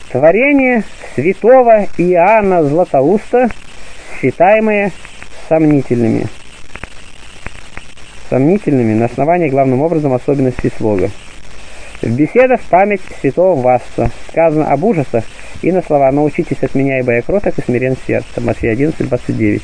Творение святого Иоанна Златоуста, считаемые сомнительными на основании главным образом особенностей слога. В беседах в память святого Васса сказано об ужасах и на слова «Научитесь от меня, ибо я кроток и смирен сердцем» Матфея 11:29.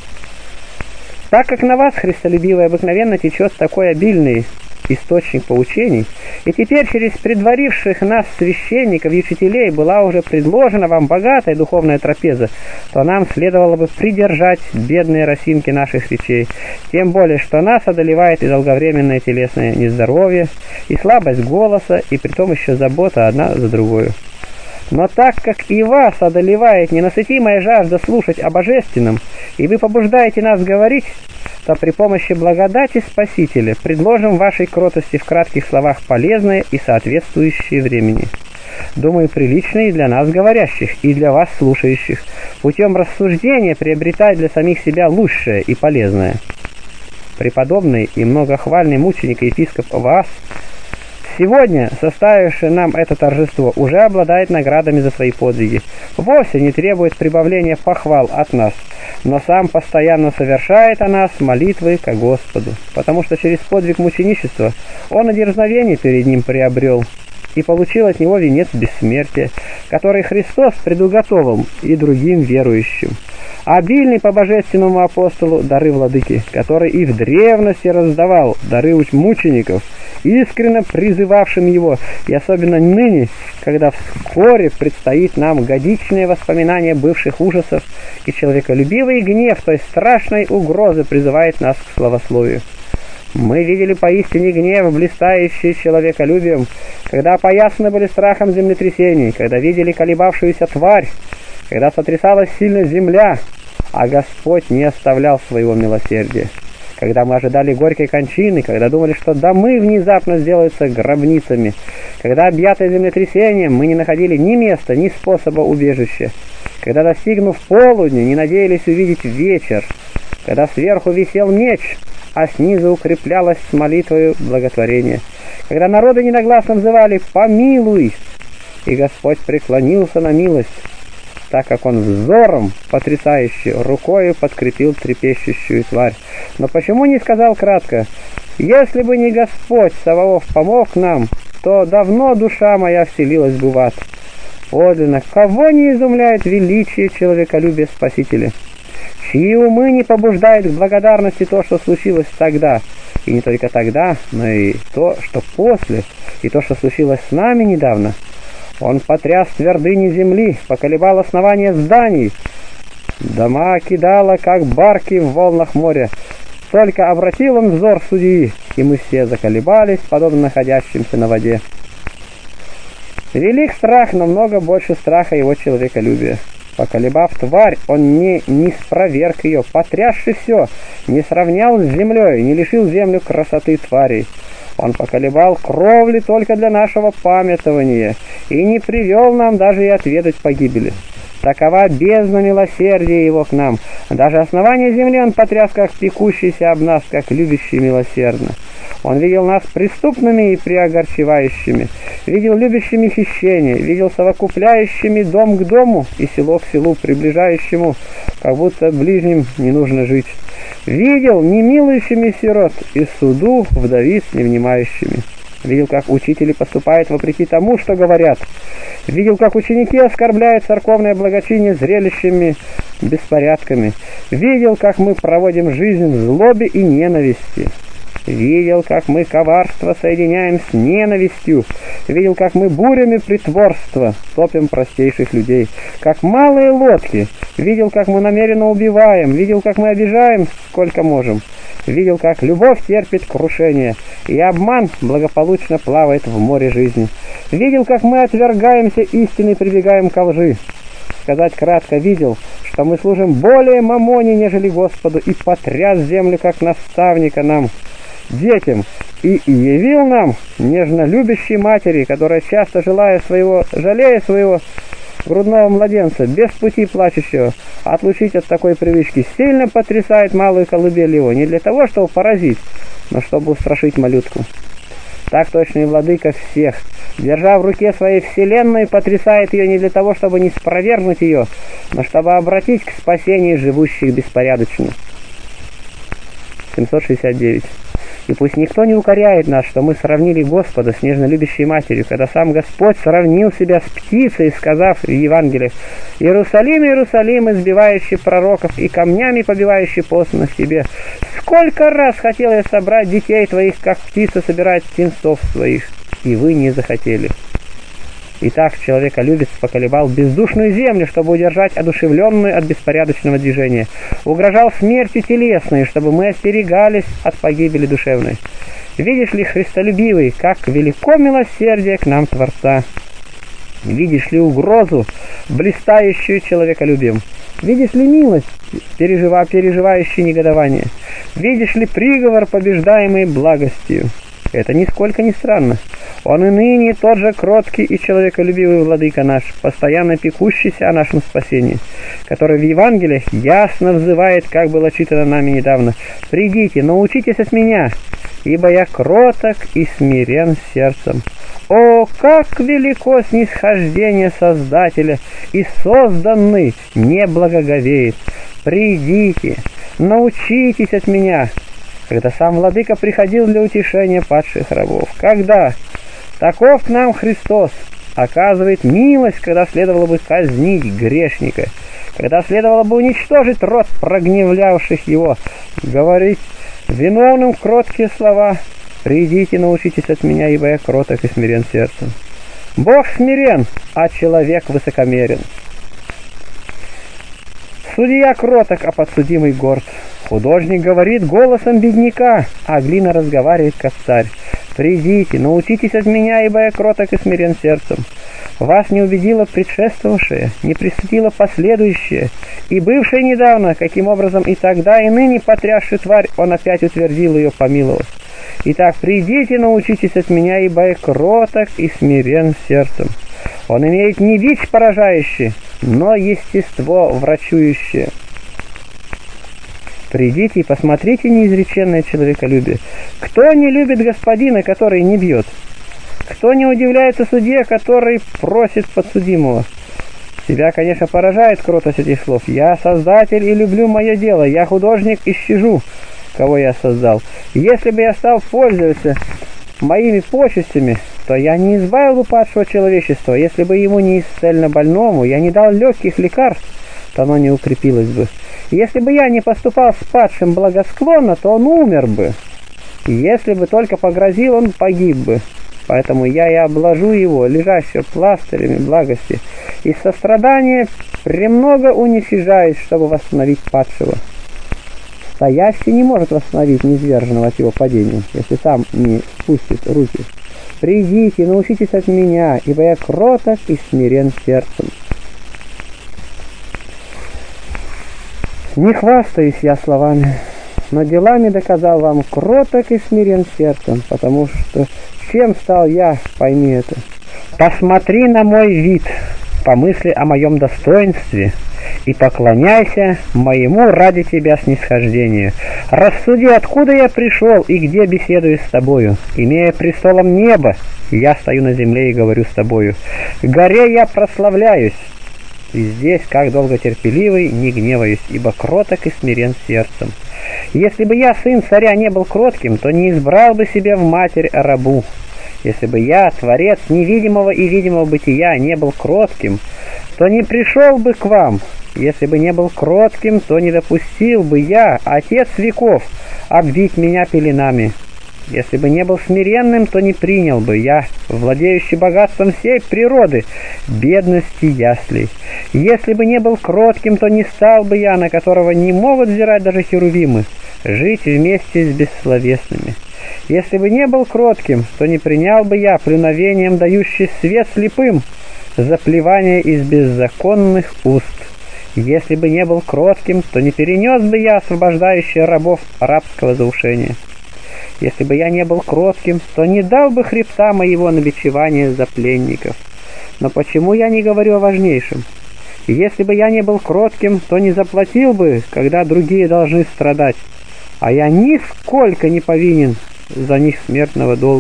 Так как на вас, христолюбивый, обыкновенно течет такой обильный источник поучений, и теперь через предваривших нас священников и учителей была уже предложена вам богатая духовная трапеза, то нам следовало бы придержать бедные росинки наших речей, тем более, что нас одолевает и долговременное телесное нездоровье, и слабость голоса, и притом еще забота одна за другую. Но так как и вас одолевает ненасытимая жажда слушать о божественном, и вы побуждаете нас говорить, то при помощи благодати Спасителя предложим вашей кротости в кратких словах полезное и соответствующее времени. Думаю, приличное и для нас говорящих, и для вас слушающих, путем рассуждения приобретать для самих себя лучшее и полезное. Преподобный и многохвальный мученик и епископ Ваас, сегодня, составивший нам это торжество, уже обладает наградами за свои подвиги, вовсе не требует прибавления похвал от нас, но сам постоянно совершает о нас молитвы ко Господу, потому что через подвиг мученичества он и дерзновение перед ним приобрел и получил от него венец бессмертия, который Христос предуготовил и другим верующим. Обильный по божественному апостолу дары владыки, который и в древности раздавал дары мучеников, искренно призывавшим его, и особенно ныне, когда вскоре предстоит нам годичное воспоминание бывших ужасов, и человеколюбивый гнев той страшной угрозы призывает нас к славословию. Мы видели поистине гнев, блистающий человеколюбием, когда опоясаны были страхом землетрясений, когда видели колебавшуюся тварь, когда сотрясалась сильно земля, а Господь не оставлял своего милосердия. Когда мы ожидали горькой кончины, когда думали, что домы внезапно сделаются гробницами, когда, объятые землетрясением, мы не находили ни места, ни способа убежища, когда, достигнув полудня, не надеялись увидеть вечер, когда сверху висел меч, а снизу укреплялось с молитвою благотворение, когда народы ненагласно взывали «Помилуй!» и Господь преклонился на милость, так как он взором, потрясающе, рукою подкрепил трепещущую тварь. Но почему не сказал кратко: «Если бы не Господь Саваоф помог нам, то давно душа моя вселилась бы в ад». Подлинно, кого не изумляет величие человеколюбия Спасителя? Чьи умы не побуждает к благодарности то, что случилось тогда, и не только тогда, но и то, что после, и то, что случилось с нами недавно? Он потряс твердыни земли, поколебал основания зданий, дома кидало, как барки в волнах моря. Только обратил он взор судьи, и мы все заколебались, подобно находящимся на воде. Велик страх, но много больше страха его человеколюбия. Поколебав тварь, он не спроверг ее, потрясши все, не сравнял с землей, не лишил землю красоты тварей. Он поколебал кровли только для нашего памятования и не привел нам даже и отведать погибели. Такова бездна милосердия его к нам. Даже основание земли он потряс, как пекущийся об нас, как любящий милосердно. Он видел нас преступными и приогорчевающими, видел любящими хищение, видел совокупляющими дом к дому и село к селу, приближающему, как будто ближним не нужно жить. Видел не милующими сирот и суду вдовиц не внимающими. Видел, как учители поступают вопреки тому, что говорят. Видел, как ученики оскорбляют церковное благочиние зрелищами, беспорядками. Видел, как мы проводим жизнь в злобе и ненависти. Видел, как мы коварство соединяем с ненавистью. Видел, как мы бурями притворства топим простейших людей, как малые лодки. Видел, как мы намеренно убиваем. Видел, как мы обижаем, сколько можем. Видел, как любовь терпит крушение, и обман благополучно плавает в море жизни. Видел, как мы отвергаемся истины и прибегаем ко лжи. Сказать кратко, видел, что мы служим более мамоне, нежели Господу, и потряс землю, как наставника нам, детям, и явил нам, нежно любящей матери, которая часто жалея своего грудного младенца, без пути плачущего, отлучить от такой привычки, сильно потрясает малую колыбель его, не для того, чтобы поразить, но чтобы устрашить малютку. Так точно и владыка всех, держа в руке своей вселенную, потрясает ее не для того, чтобы не спровергнуть ее, но чтобы обратить к спасению живущих беспорядочно. 769. И пусть никто не укоряет нас, что мы сравнили Господа с нежно любящей матерью, когда сам Господь сравнил себя с птицей, сказав в Евангелиях: «Иерусалим, Иерусалим, избивающий пророков и камнями побивающий посланных тебе, сколько раз хотел я собрать детей твоих, как птица собирает птенцов своих, и вы не захотели». Итак, человеколюбец поколебал бездушную землю, чтобы удержать одушевленную от беспорядочного движения. Угрожал смертью телесной, чтобы мы остерегались от погибели душевной. Видишь ли, христолюбивый, как велико милосердие к нам Творца. Видишь ли угрозу, блистающую человеколюбием. Видишь ли милость, переживающую негодование. Видишь ли приговор, побеждаемый благостью. Это нисколько не странно. Он и ныне тот же кроткий и человеколюбивый владыка наш, постоянно пекущийся о нашем спасении, который в Евангелиях ясно взывает, как было читано нами недавно: «Придите, научитесь от меня, ибо я кроток и смирен сердцем». О, как велико снисхождение Создателя, и созданный не благоговеет. Придите, научитесь от меня. Когда сам владыка приходил для утешения падших рабов. Когда? Таков к нам Христос оказывает милость, когда следовало бы казнить грешника, когда следовало бы уничтожить род прогневлявших его, говорить виновным кроткие слова: «Придите, научитесь от меня, ибо я кроток и смирен сердцем». Бог смирен, а человек высокомерен. Судья кроток, а подсудимый горд. Художник говорит голосом бедняка, а глина разговаривает, как царь. «Придите, научитесь от меня, ибо я кроток и смирен сердцем». Вас не убедило предшествовавшее, не пресудило последующее, и бывшее недавно, каким образом и тогда, и ныне потрясший тварь, он опять утвердил ее, помиловав. Итак, придите, научитесь от меня, ибо я кроток и смирен сердцем. Он имеет не вид поражающий, но естество врачующее. Придите и посмотрите неизреченное человеколюбие. Кто не любит господина, который не бьет? Кто не удивляется судье, который просит подсудимого? Тебя, конечно, поражает кротость этих слов. «Я создатель и люблю мое дело. Я художник и щажу, кого я создал. Если бы я стал пользоваться моими почестями, то я не избавил бы падшего человечества. Если бы ему не исцельно больному, я не дал легких лекарств, то оно не укрепилось бы. Если бы я не поступал с падшим благосклонно, то он умер бы. И если бы только погрозил, он погиб бы. Поэтому я и обложу его, лежащего пластырями благости, и сострадания премного уничижаюсь, чтобы восстановить падшего. Стоящий не может восстановить низверженного от его падения, если сам не спустит руки. Придите, научитесь от меня, ибо я кроток и смирен сердцем. Не хвастаюсь я словами, но делами доказал вам кроток и смирен сердцем, потому что чем стал я, пойми это. Посмотри на мой вид, помысли о моем достоинстве и поклоняйся моему ради тебя снисхождению. Рассуди, откуда я пришел и где беседую с тобою. Имея престолом небо, я стою на земле и говорю с тобою. К горе я прославляюсь, и здесь, как долготерпеливый, не гневаюсь, ибо кроток и смирен сердцем. Если бы я, сын царя, не был кротким, то не избрал бы себе в матерь рабу. Если бы я, творец невидимого и видимого бытия, не был кротким, то не пришел бы к вам. Если бы не был кротким, то не допустил бы я, отец веков, обвить меня пеленами. Если бы не был смиренным, то не принял бы я, владеющий богатством всей природы, бедности яслей. Если бы не был кротким, то не стал бы я, на которого не могут взирать даже херувимы, жить вместе с бессловесными. Если бы не был кротким, то не принял бы я, плюновением дающий свет слепым, заплевание из беззаконных уст. Если бы не был кротким, то не перенес бы я, освобождающий рабов рабского заушения. Если бы я не был кротким, то не дал бы хребта моего на бичевание за пленников. Но почему я не говорю о важнейшем? Если бы я не был кротким, то не заплатил бы, когда другие должны страдать, а я нисколько не повинен за них смертного долга.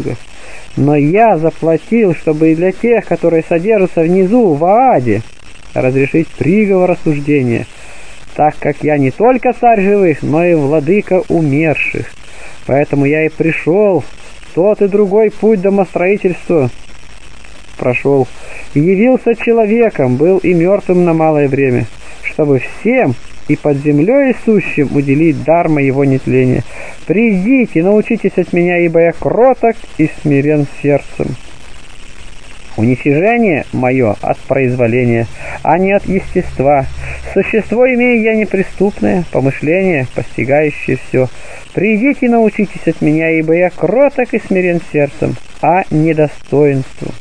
Но я заплатил, чтобы и для тех, которые содержатся внизу, в Ааде, разрешить приговор осуждения, так как я не только царь живых, но и владыка умерших. Поэтому я и пришел, тот и другой путь домостроительства прошел, и явился человеком, был и мертвым на малое время, чтобы всем и под землей сущим уделить дар моего нетления. Придите, научитесь от меня, ибо я кроток и смирен сердцем. Уничижение мое от произволения, а не от естества. Существо имею я неприступное, помышление, постигающее все. Придите, научитесь от меня, ибо я кроток и смирен сердцем, а не достоинству.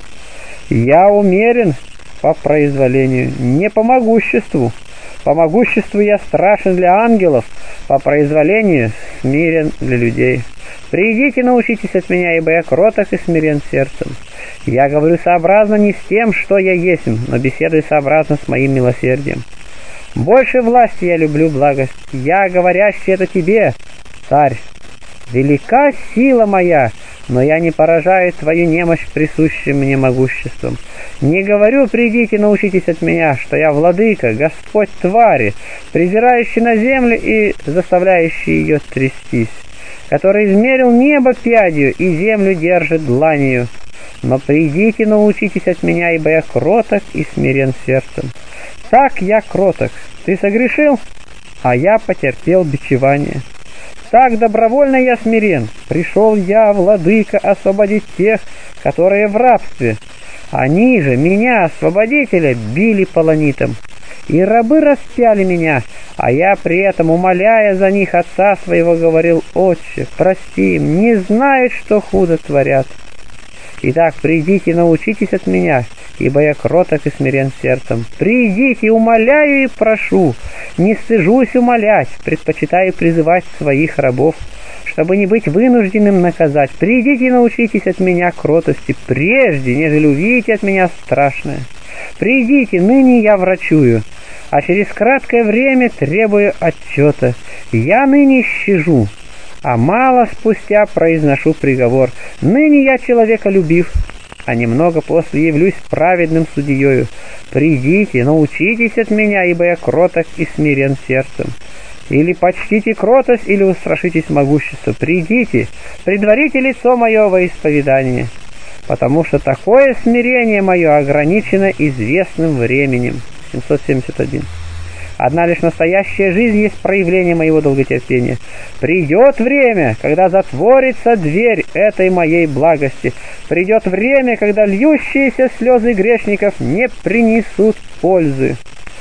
Я умерен по произволению, не по могуществу. По могуществу я страшен для ангелов, по произволению смирен для людей. Придите, научитесь от меня, ибо я кроток и смирен сердцем. Я говорю сообразно не с тем, что я есть, но беседую сообразно с моим милосердием. Больше власти я люблю благость. Я, говорящий это тебе, царь. Велика сила моя, но я не поражаю твою немощь присущим мне могуществом. Не говорю, придите, научитесь от меня, что я владыка, Господь твари, презирающий на землю и заставляющий ее трястись, который измерил небо пядью и землю держит дланью. Но придите, научитесь от меня, ибо я кроток и смирен сердцем. Так я кроток. Ты согрешил, а я потерпел бичевание. Так добровольно я смирен. Пришел я, владыка, освободить тех, которые в рабстве. Они же меня, освободителя, били полонитом. И рабы распяли меня, а я при этом, умоляя за них отца своего, говорил: «Отче, прости им, не знают, что худо творят». Итак, придите, научитесь от меня, ибо я кроток и смирен сердцем. Придите, умоляю и прошу, не стыжусь умолять, предпочитаю призывать своих рабов, чтобы не быть вынужденным наказать. Придите и научитесь от меня кротости, прежде, нежели увидите от меня страшное. Придите, ныне я врачую, а через краткое время требую отчета. Я ныне щажу, а мало спустя произношу приговор. Ныне я человеколюбив, а немного после явлюсь праведным судьею. Придите, научитесь от меня, ибо я кроток и смирен сердцем. Или почтите кротость, или устрашитесь могущества. Придите, предварите лицо мое во исповедание, потому что такое смирение мое ограничено известным временем. 771. Одна лишь настоящая жизнь есть проявление моего долготерпения. Придет время, когда затворится дверь этой моей благости. Придет время, когда льющиеся слезы грешников не принесут пользы.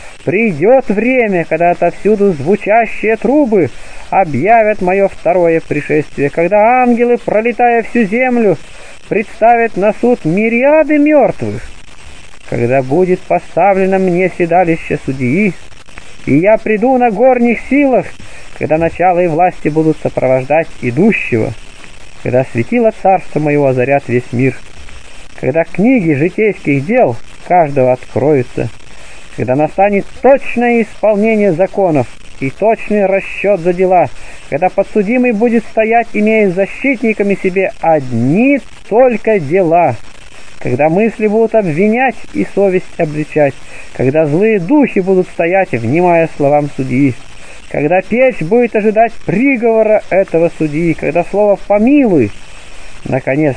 Придет время, когда отовсюду звучащие трубы объявят мое второе пришествие, когда ангелы, пролетая всю землю, представят на суд мириады мертвых, когда будет поставлено мне седалище судьи, и я приду на горних силах, когда начало и власти будут сопровождать идущего, когда светило царства моего озарят весь мир, когда книги житейских дел каждого откроются, когда настанет точное исполнение законов и точный расчет за дела, когда подсудимый будет стоять, имея защитниками себе одни только дела, когда мысли будут обвинять и совесть обличать, когда злые духи будут стоять, внимая словам судьи, когда печь будет ожидать приговора этого судьи, когда слово «помилуй» наконец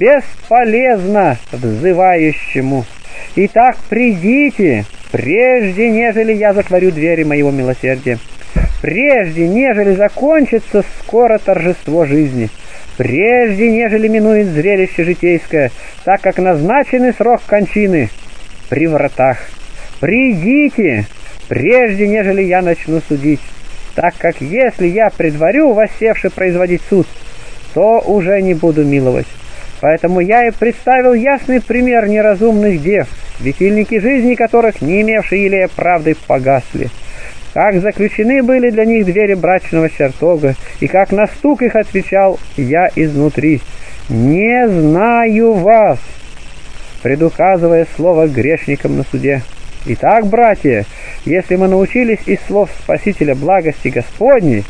бесполезно взывающему. Итак, придите, прежде нежели я затворю двери моего милосердия, прежде нежели закончится скоро торжество жизни, прежде нежели минует зрелище житейское, так как назначенный срок кончины при вратах. Придите, прежде нежели я начну судить, так как если я предварю воссевший производить суд, то уже не буду миловать. Поэтому я и представил ясный пример неразумных дев, светильники жизни которых, не имевшие елея правды, погасли. Как заключены были для них двери брачного чертога, и как на стук их отвечал я изнутри: «Не знаю вас», предуказывая слово грешникам на суде. Итак, братья, если мы научились из слов Спасителя благости Господней,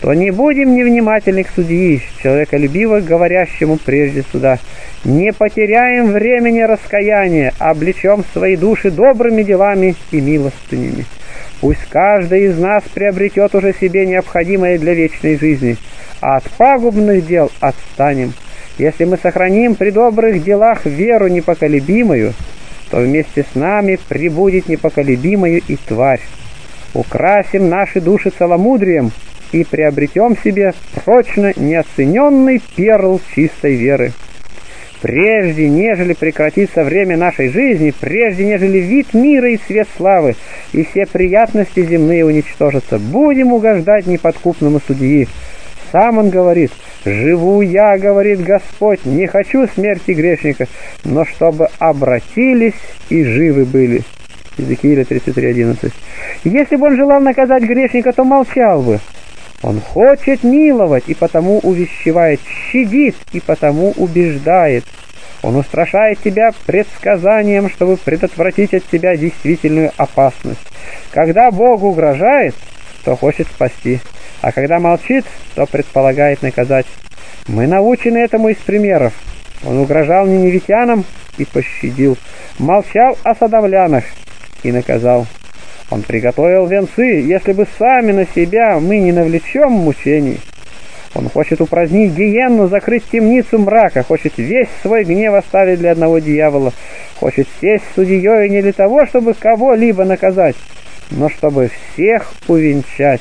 то не будем невнимательны к судьи, человеколюбиво говорящему прежде суда. Не потеряем времени раскаяния, облечем свои души добрыми делами и милостынями. Пусть каждый из нас приобретет уже себе необходимое для вечной жизни, а от пагубных дел отстанем. Если мы сохраним при добрых делах веру непоколебимую, то вместе с нами прибудет непоколебимою и тварь. Украсим наши души целомудрием и приобретем себе прочно неоцененный перл чистой веры. Прежде, нежели прекратится время нашей жизни, прежде, нежели вид мира и свет славы, и все приятности земные уничтожатся, будем угождать неподкупному судьи. Сам он говорит: «Живу я, — говорит Господь, — не хочу смерти грешника, но чтобы обратились и живы были». Иезекииля 33:11. Если бы он желал наказать грешника, то молчал бы. Он хочет миловать, и потому увещевает, щадит, и потому убеждает. Он устрашает тебя предсказанием, чтобы предотвратить от тебя действительную опасность. Когда Бог угрожает, то хочет спасти, а когда молчит, то предполагает наказать. Мы научены этому из примеров. Он угрожал ниневитянам и пощадил, молчал о содомлянах и наказал. Он приготовил венцы, если бы сами на себя мы не навлечем мучений. Он хочет упразднить гиенну, закрыть темницу мрака, хочет весь свой гнев оставить для одного дьявола, хочет сесть судьей не для того, чтобы кого-либо наказать, но чтобы всех увенчать.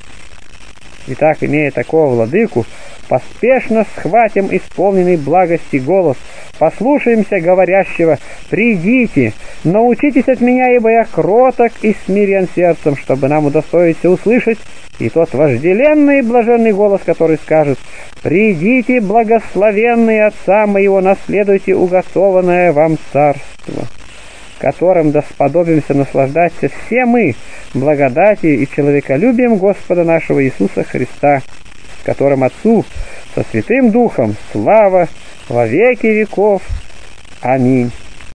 Итак, имея такого владыку, поспешно схватим исполненный благости голос, послушаемся говорящего: «Придите, научитесь от меня, ибо я кроток и смирен сердцем, чтобы нам удостоиться услышать и тот вожделенный и блаженный голос, который скажет: придите, благословенные Отца моего, наследуйте уготованное вам царство, которым досподобимся наслаждаться все мы благодатью и человеколюбием Господа нашего Иисуса Христа, с которым Отцу со Святым Духом слава во веки веков. Аминь».